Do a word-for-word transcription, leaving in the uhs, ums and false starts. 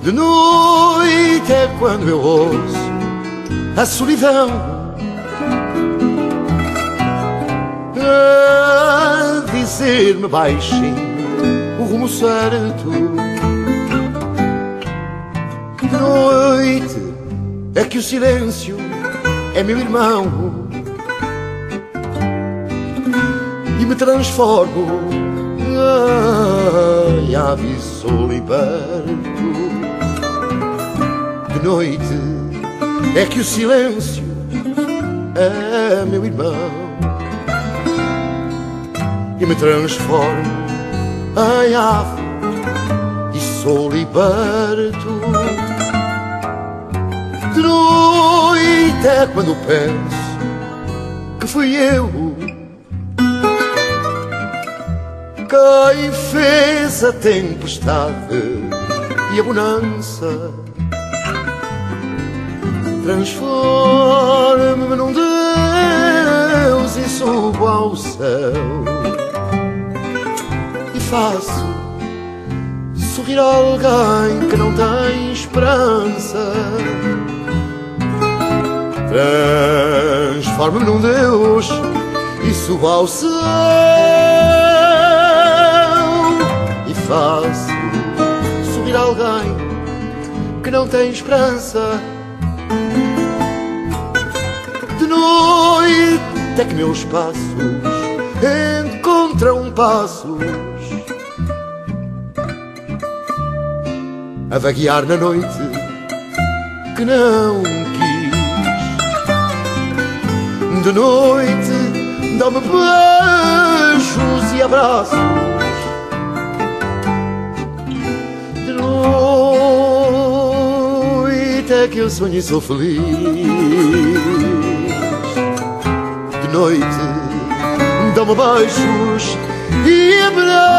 De noite é quando eu ouço a solidão a dizer-me baixinho o rumo certo. De noite é que o silêncio é meu irmão e me transformo em ave soliberto. De noite é que o silêncio é meu irmão e me transformo em ave e sou liberto. De noite é quando penso que fui eu quem fez a tempestade e a bonança. Transformo-me num Deus e subo ao céu e faço sorrir alguém que não tem esperança. Transformo-me num Deus e subo ao céu e faço sorrir alguém que não tem esperança. De noite é que meus passos encontram passos a vaguear na noite que não quis. De noite dá-me beijos e abraços. De noite é que eu sonho e sou feliz. De noite dá-me beijos e abraços.